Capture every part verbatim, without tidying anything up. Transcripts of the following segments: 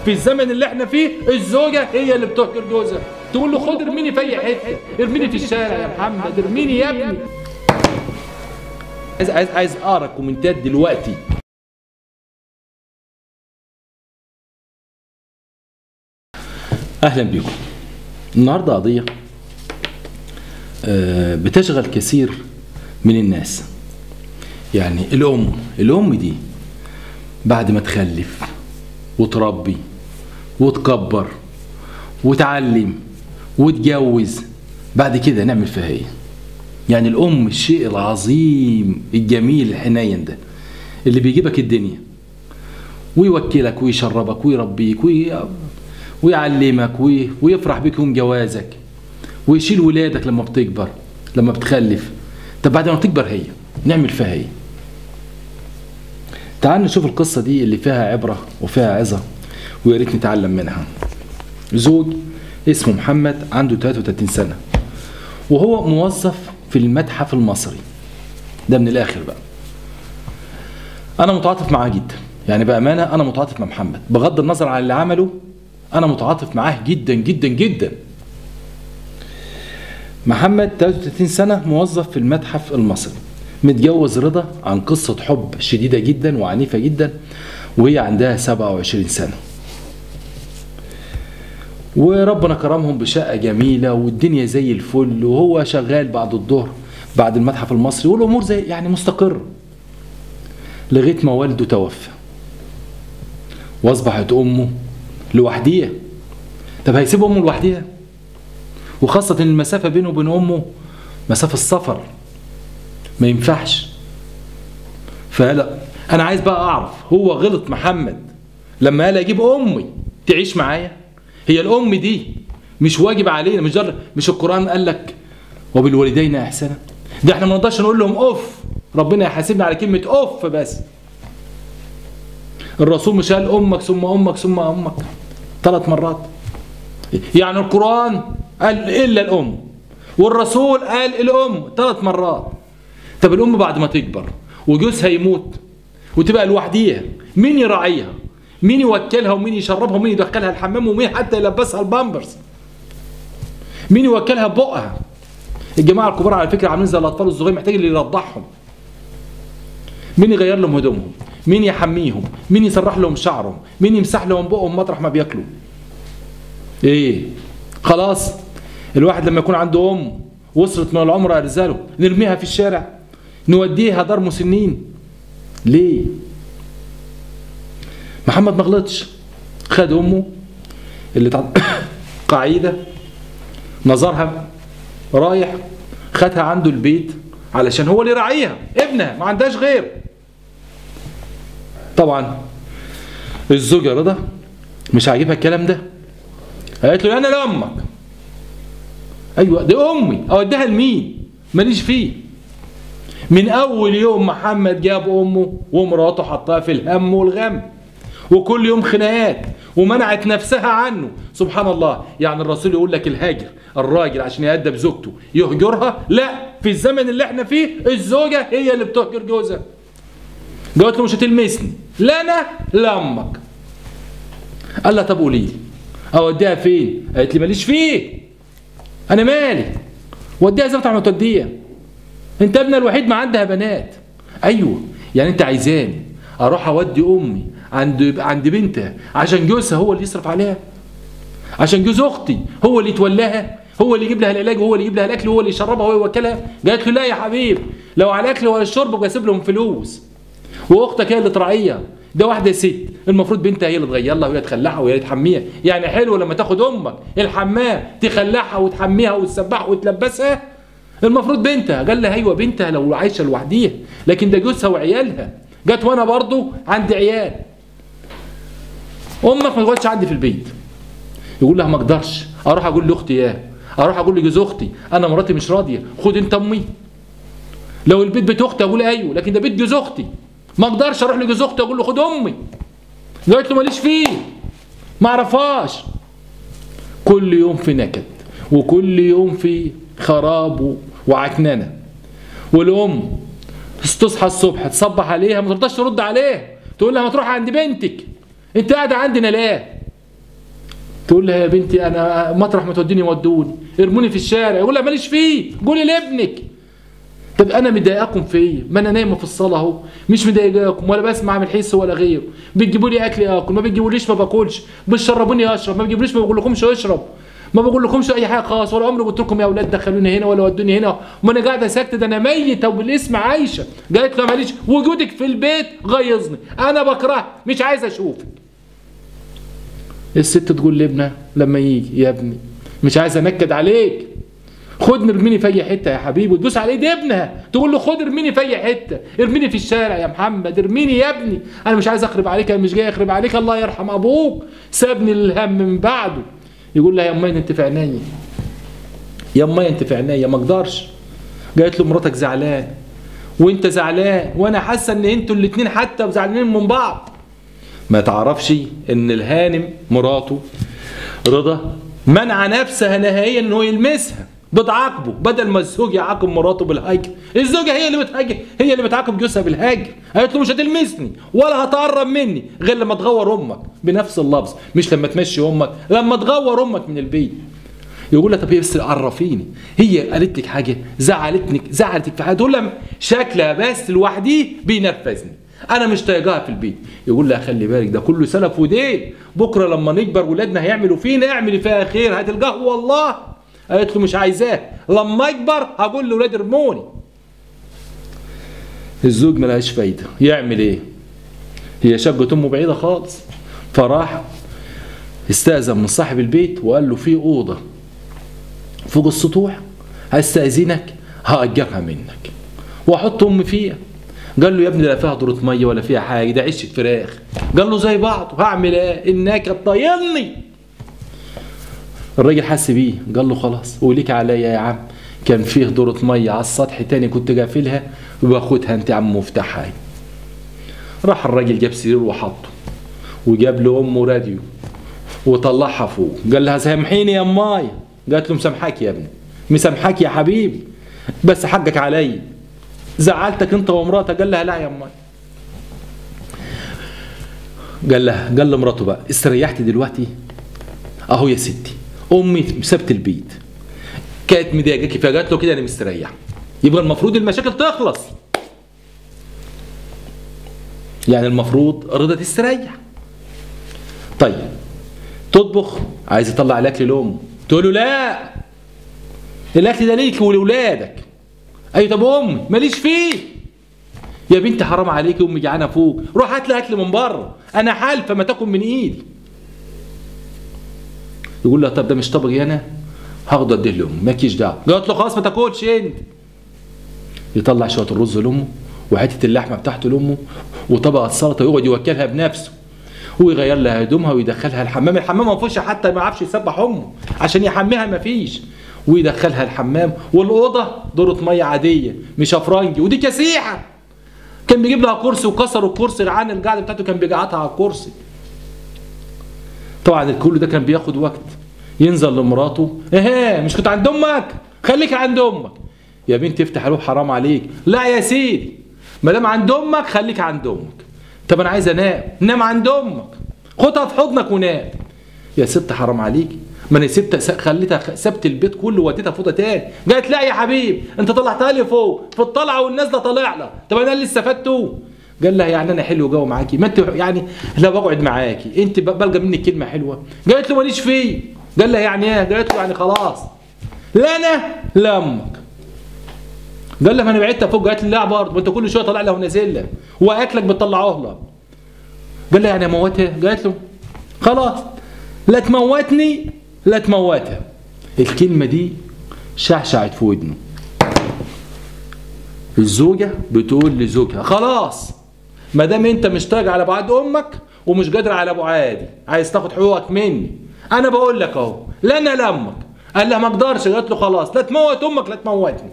في الزمن اللي احنا فيه الزوجه هي اللي بتهجر جوزها، تقول له خد ارميني في اي حته، ارميني في الشارع يا محمد، ارميني يا ابني. عايز عايز عايز اقرا كومنتات دلوقتي. اهلا بيكم. النهارده قضيه بتشغل كثير من الناس. يعني الام الام دي بعد ما تخلف وتربي وتكبر وتعلم وتجوز، بعد كده نعمل فيها ايه؟ يعني الام الشيء العظيم الجميل الحنين ده اللي بيجيبك الدنيا ويوكلك ويشربك ويربيك وي... ويعلمك وي... ويفرح بك يوم جوازك ويشيل ولادك لما بتكبر لما بتخلف. طب بعد ما بتكبر هي نعمل فيها ايه؟ تعال نشوف القصة دي اللي فيها عبرة وفيها عظة ويا ريت نتعلم منها. زوج اسمه محمد عنده ثلاثة وثلاثين سنة وهو موظف في المتحف المصري. ده من الآخر بقى. أنا متعاطف معاه جدا، يعني بأمانة أنا متعاطف مع محمد بغض النظر عن اللي عمله، أنا متعاطف معاه جدا جدا جدا. محمد ثلاثة وثلاثين سنة موظف في المتحف المصري، متجوز رضا عن قصة حب شديدة جدا وعنيفة جدا وهي عندها سبعة وعشرين سنة، وربنا كرمهم بشقة جميلة والدنيا زي الفل، وهو شغال بعد الظهر بعد المتحف المصري والأمور زي يعني مستقر لغاية ما والده توفى واصبحت أمه لوحديها. طب هيسيب أمه لوحديها؟ وخاصة إن المسافة بينه وبين أمه مسافة السفر، ما ينفعش. فلا أنا عايز بقى أعرف هو غلط محمد لما قال أجيب أمي تعيش معايا؟ هي الأم دي مش واجب علينا؟ مش جر... مش القرآن قال لك وبالوالدين إحسانا؟ ده احنا ما نقدرش نقول لهم أوف، ربنا يحاسبنا على كلمة أوف بس. الرسول مش قال أمك ثم أمك ثم أمك ثلاث مرات؟ يعني القرآن قال إلا الأم والرسول قال الأم ثلاث مرات. طب الأم بعد ما تكبر وجوزها يموت وتبقى لوحديها، مين يراعيها؟ مين يوكلها ومين يشربها ومين يدخلها الحمام ومين حتى يلبسها البامبرز؟ مين يوكلها ببقها؟ الجماعة الكبار على فكرة عاملين زي الأطفال الصغيرين، محتاج اللي يرضعهم. مين يغير لهم هدومهم؟ مين يحميهم؟ مين يسرح لهم شعرهم؟ مين يمسح لهم بقهم مطرح ما بياكلوا؟ ايه خلاص الواحد لما يكون عنده ام وصلت من العمر ارزاله نرميها في الشارع؟ نوديها دار مسنين؟ ليه؟ محمد ما غلطش، خد امه اللي تع... قاعده نظرها رايح خدها عنده البيت علشان هو اللي يراعيها، ابنها ما عندهاش غير. طبعا الزوجه رضا مش عاجبها الكلام ده، قالت له انا لامك. ايوه دي امي، اوديها لمين؟ ماليش فيه. من اول يوم محمد جاب امه ومراته حطها في الهم والغم وكل يوم خناقات ومنعت نفسها عنه. سبحان الله، يعني الرسول يقول لك الهاجر الراجل عشان يأدب زوجته يهجرها؟ لا، في الزمن اللي احنا فيه الزوجه هي اللي بتهجر جوزها. قالت له مش هتلمسني، لا انا لا امك. قال لها طب قولي لي اوديها فين؟ قالت لي ماليش فيه، انا مالي، وديها زي ما توديها، انت ابنها الوحيد ما عندها بنات. ايوه يعني انت عايزاني اروح اودي امي عند عند بنتها عشان جوزها هو اللي يصرف عليها؟ عشان جوز اختي هو اللي يتولاها، هو اللي يجيب لها العلاج وهو اللي يجيب لها الاكل وهو اللي يشربها وهو يوكلها؟ قالت له لا يا حبيبي، لو على الاكل ولا الشرب يبقى اسيب لهم فلوس واختك هي اللي تراعيها. ده واحده ست المفروض بنتها هي اللي تغير لها وهي تخلعها وهي تحميها. يعني حلو لما تاخد امك الحمام تخلعها وتحميها وتسبحها وتلبسها؟ المفروض بنتها. قال لها ايوه بنتها لو عايشه لوحديها، لكن ده جوزها وعيالها. جت وانا برضو عندي عيال. امك ما تقعدش عندي في البيت. يقول لها ما اقدرش اروح اقول لاختي اياه، اروح اقول لجوز اختي انا مراتي مش راضيه، خد انت امي. لو البيت بيت اختي اقول ايوه، لكن ده بيت جوز اختي ما اقدرش اروح لجوز اختي اقول له خد امي. قلت له ماليش فيه، ما اعرفهاش. كل يوم في نكد وكل يوم في خراب وعكننه. والام تصحى الصبح تصبح عليها ما ترضاش ترد عليها، تقول لها ما تروح عند بنتك، انت قاعده عندنا ليه؟ تقول لها يا بنتي انا مطرح ما توديني ودوني، ارموني في الشارع. يقول لها ماليش فيه، قولي لابنك. طب انا مضايقاكم في ايه؟ ما انا نايمه في الصاله اهو، مش مضايقاكم ولا بسمع من الحس ولا غيره. بتجيبوا لي اكل اكل، ما بتجيبوليش ما باكلش، بتشربوني اشرب، ما بتجيبوليش ما بقول لكمش اشرب، ما بقول لكمش اي حاجه خالص، ولا عمري قلت لكم يا اولاد دخلوني هنا ولا ودوني هنا، ما انا قاعده ساكته، ده انا ميته وبالاسم عايشه. قالت له ماليش، وجودك في البيت غيظني، انا بكرهك، مش عايزه اشوفك. الست تقول لابنها لما يجي يا ابني مش عايزه انكد عليك، خد ارميني في اي حته يا حبيبي، وتبوس على ايد ابنها تقول له خد ارميني في اي حته، ارميني في الشارع يا محمد، ارميني يا ابني، انا مش عايز اخرب عليك، انا مش جاي اخرب عليك، الله يرحم ابوك سابني للهم من بعده. يقول لها يا امي انت في عينيا، يا امي انت في عينيا، ما اقدرش. قالت له مراتك زعلان وانت زعلان، وانا حاسه ان انتوا الاثنين حتى زعلانين من بعض. ما تعرفش ان الهانم مراته رضا منع نفسها نهائيا ان هو يلمسها، بتعاقبه بدل ما الزوج يعاقب مراته بالهجر، الزوجه هي اللي بتهاجر، هي اللي بتعاقب جوزها بالهجر. قالت له مش هتلمسني ولا هتقرب مني غير لما تغور امك، بنفس اللفظ، مش لما تمشي امك، لما تغور امك من البيت. يقول لها طب هي بس عرفيني، هي قالت لك حاجه زعلتني زعلتك في حاجه؟ تقول لها شكلها بس لوحديه بينرفزني، انا مش طايقاها في البيت. يقول لها خلي بالك ده كله سلف ودين، بكره لما نكبر ولادنا هيعملوا فينا اعملي فيها خير هتلقاه والله. قالت له مش عايزاه، لما اكبر هقول لاولادي ارموني. الزوج ملهاش فايده، يعمل ايه؟ هي شقه امه بعيده خالص، فراح استأذن من صاحب البيت وقال له في اوضه فوق السطوح هستأذنك هأجرها منك واحط امي فيها. قال له يا ابني لا فيها دورة ميه ولا فيها حاجه، ده عشه فراخ. قال له زي بعض، هعمل ايه؟ انك تطيرني. الراجل حس بيه، قال له خلاص وليك عليا يا عم، كان فيه دورة ميه على السطح تاني كنت قافلها وباخدها انت يا عم مفتاحها. راح الراجل جاب سرير وحطه وجاب له امه راديو وطلعها فوق، قال لها سامحيني يا اماي. قالت له مسامحاك يا ابني، مسامحاك يا حبيبي، بس حقك عليا، زعلتك انت ومراتك. قال لها لا يا اماي. قال لها قال لمراته بقى استريحتي دلوقتي؟ اهو يا ستي امي سابت البيت كانت مضايقاكي فقالت له كده انا مستريح، يبقى المفروض المشاكل تخلص، يعني المفروض رضا تستريح. طيب تطبخ، عايز يطلع الاكل لامه، تقول له لا الاكل ده ليك ولولادك. اي طب امي ماليش فيه. يا بنتي حرام عليكي، امي جعانه فوق، روح هات لي اكل من بره، انا حالفه ما تاكل من ايدي. يقول لها طب ده مش طبقي انا، هاخده اديه لامي مالكيش دعوه. قالت له خلاص ما تاكلش انت. يطلع شويه الرز لامه وحته اللحمه بتاعته لامه وطبقه سلطه، يقعد يوكلها بنفسه ويغير لها هدومها ويدخلها الحمام. الحمام ما فيهوش حتى ما يعرفش يسبح امه عشان يحميها، ما فيش، ويدخلها الحمام. والاوضه دوره ميه عاديه مش افرنجي، ودي كسيحه. كان بيجيب لها كرسي وكسروا الكرسي، رعان القعده بتاعته كان بيقعدها على الكرسي. طبعا الكل ده كان بياخد وقت. ينزل لمراته، ايه مش كنت عند امك؟ خليك عند امك. يا بنتي افتح له حرام عليك. لا يا سيدي ما دام عند امك خليك عند امك. طب انا عايز انام، نام عند امك، خدها في حضنك ونام. يا ست حرام عليك، ما انا سبت خليتها سبت البيت كله ووديتها فوطه تاني. قالت لا يا حبيب انت طلعتها لي فوق في الطلعه والنازله طالع لها، طب انا اللي استفدته. قال لها يعني انا حلو جو معاكي، ما انت يعني لا بقعد معاكي انت بلقى منك كلمه حلوه. قالت له ماليش فيه. قال لها يعني ايه؟ قالت له يعني خلاص لا انا لا امك. قال لها ما انا بعدتها فوق. قالت لي لا برضه، ما انت كل شويه طالع لها ونازل لها واكلك بتطلعوه لها. قال لها يعني اموتها؟ قالت له خلاص لا تموتني لا تموتها. الكلمه دي شعشعت في ودنه. الزوجه بتقول لزوجها خلاص ما دام انت مش طايق على بعاد امك ومش قادر على ابو عادي، عايز تاخد حقوقك مني، انا بقول لك اهو لا انا لا امك. قال لها ما اقدرش. قالت له خلاص لا تموت امك لا تموتني.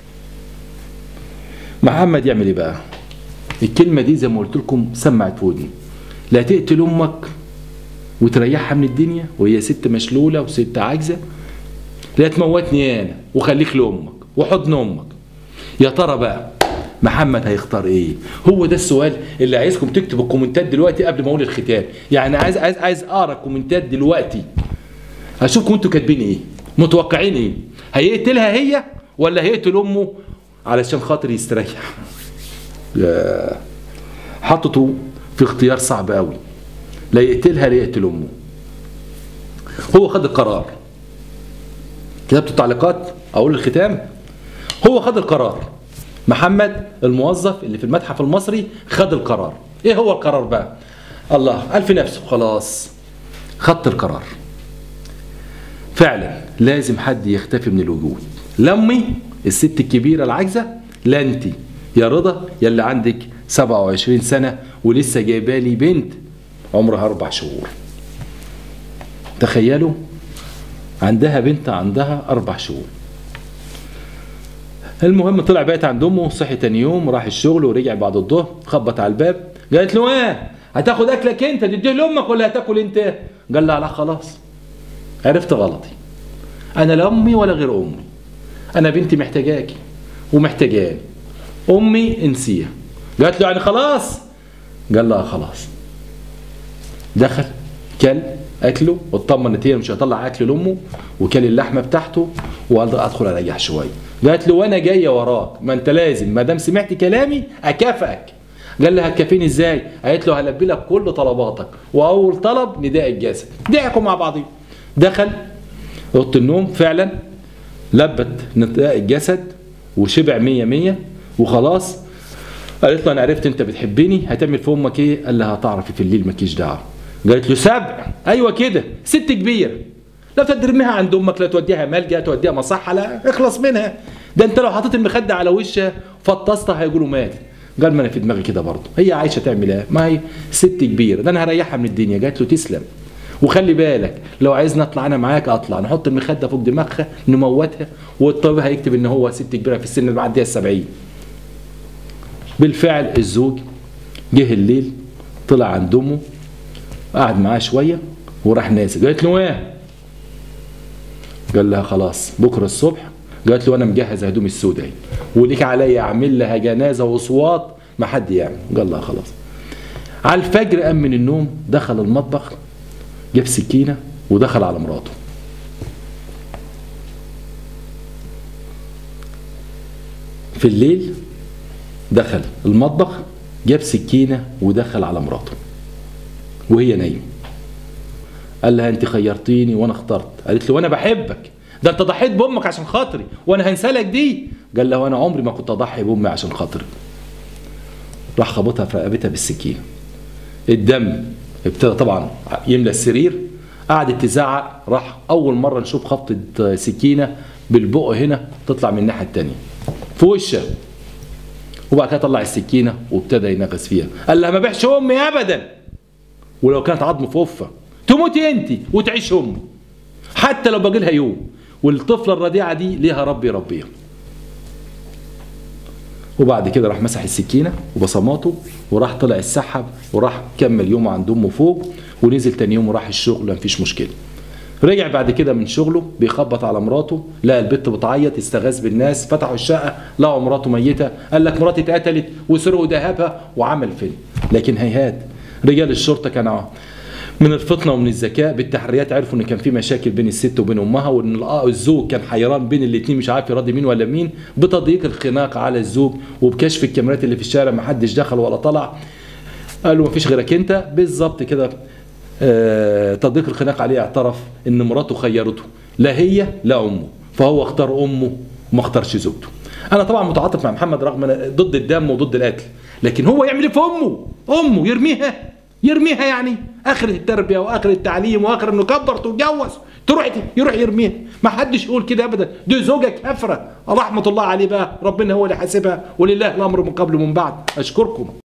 محمد يعمل ايه بقى؟ الكلمه دي زي ما قلت لكم سمعت في ودني. لا تقتل امك وتريحها من الدنيا وهي ست مشلوله وست عاجزه، لا تموتني انا وخليك لامك وحضن امك. يا ترى بقى محمد هيختار ايه؟ هو ده السؤال اللي عايزكم تكتبوا الكومنتات دلوقتي قبل ما اقول الختام. يعني عايز عايز عايز اقرا الكومنتات دلوقتي هشوفكم انتوا كاتبين ايه، متوقعين ايه؟ هيقتلها هي ولا هيقتل امه علشان خاطر يستريح؟ حطته في اختيار صعب قوي، لا يقتلها لا يقتل امه. هو خد القرار. كتبت التعليقات اقول الختام. هو خد القرار. محمد الموظف اللي في المتحف المصري خد القرار. ايه هو القرار بقى؟ الله قال في نفسه خلاص خدت القرار. فعلا لازم حد يختفي من الوجود. لا امي الست الكبيره العاجزه، لا انت يا رضا يا اللي عندك سبعة وعشرين سنه ولسه جايبالي بنت عمرها اربع شهور. تخيلوا عندها بنت عندها اربع شهور. المهم طلع بقيت عند امه، صحي تاني يوم راح الشغل ورجع بعد الظهر، خبط على الباب، قالت له ايه؟ هتاخد اكلك انت تديه لامك ولا هتاكل انت؟ قال لها لا خلاص عرفت غلطي. انا لا امي ولا غير امي. انا بنتي محتاجاكي ومحتاجاني. امي انسيها. قالت له يعني خلاص؟ قال لها خلاص. دخل كل اكله واطمن ان هي مش هيطلع اكل لامه، وكل اللحمه بتاعته وقال ادخل اريح شويه. قالت له وانا جايه وراك، ما انت لازم ما دام سمعت كلامي اكافئك. قال لها هتكافيني ازاي؟ قالت له هلبي لك كل طلباتك، واول طلب نداء الجسد. ضحكوا مع بعضهم. دخل اوضه النوم فعلا لبت نداء الجسد وشبع مية مية وخلاص. قالت له انا عرفت انت بتحبني، هتعمل في امك ايه؟ قال لها هتعرفي في الليل مالكيش دعوه. قالت له سبع؟ ايوه كده، ست كبيره، لا ترميها عند امك، لا توديها ملجأ، توديها مصحه، لا اخلص منها. ده انت لو حطيت المخده على وشها فطستها هيقولوا ماتت. قال ما انا في دماغي كده برضه، هي عايشه تعمل ايه؟ ما هي ست كبيره، ده انا هريحها من الدنيا. قالت له تسلم، وخلي بالك لو عايزني اطلع انا معاك اطلع، نحط المخده فوق دماغها نموتها، والطبيب هيكتب ان هو ست كبيره في السن اللي معديه السبعين. بالفعل الزوج جه الليل طلع عند امه، قعد معاه شويه وراح نازل. قالت له ايه؟ قال لها خلاص بكره الصبح. قالت له انا مجهز هدومي السوداء اهي، وليك عليا اعمل لها جنازه وصوات ما حد يعمل. قال لها خلاص. على الفجر قام من النوم، دخل المطبخ جاب سكينه ودخل على مراته. في الليل دخل المطبخ جاب سكينه ودخل على مراته وهي نايمه. قال لها انت خيرتيني وانا اخترت. قالت له وانا بحبك، ده انت ضحيت بامك عشان خاطري وانا هنسالك دي. قال لها وانا عمري ما كنت اضحي بامي عشان خاطري. راح خبطها في رقبتها بالسكينه. الدم ابتدى طبعا يملى السرير، قعدت تزعق. راح اول مره نشوف خبطه سكينه بالبق هنا تطلع من الناحيه الثانيه في وشها، وبعد كده طلع السكينه وابتدى ينغص فيها. قال لها ما بيحش امي ابدا، ولو كانت عظم في وفه تموتي انت وتعيش امي، حتى لو باقي لها يوم، والطفله الرضيعه دي ليها ربي يربيها. وبعد كده راح مسح السكينه وبصماته وراح طلع السحب وراح كمل يومه عند امه فوق، ونزل تاني يوم وراح الشغل مفيش مشكله. رجع بعد كده من شغله بيخبط على مراته، لقى البت بتعيط، استغاث بالناس، فتحوا الشقه لقوا مراته ميته. قال لك مراتي اتقتلت وسرقوا ذهبها وعمل فيلم. لكن هيهات رجال الشرطه كانوا من الفطنه ومن الذكاء بالتحريات عرفوا ان كان في مشاكل بين الست وبين امها، وان الزوج كان حيران بين الاثنين مش عارف يراضي مين ولا مين، بتضييق الخناق على الزوج وبكشف الكاميرات اللي في الشارع ما حدش دخل ولا طلع. قالوا ما فيش غيرك انت بالظبط كده. آه تضييق الخناق عليه، اعترف ان مراته خيرته لا هي لا امه، فهو اختار امه وما اختارش زوجته. انا طبعا متعاطف مع محمد رغم ضد الدم وضد القتل، لكن هو يعمل ايه في امه؟ امه يرميها يرميها يعني اخر التربيه واخر التعليم واخر انه كبر وتجوز تروح يروح يرميها. ما حدش يقول كده ابدا، دي زوجة كافره رحمه الله عليه بقى، ربنا هو اللي حاسبها ولله الامر من قبل ومن بعد. اشكركم.